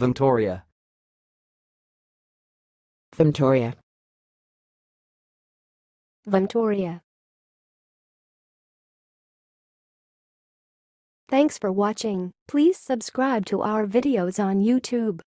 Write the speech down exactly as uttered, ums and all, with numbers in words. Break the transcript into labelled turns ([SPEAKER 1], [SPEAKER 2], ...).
[SPEAKER 1] vomtoria,
[SPEAKER 2] vomtoria,
[SPEAKER 3] vomtoria. Thanks for watching. Please subscribe to our videos on YouTube.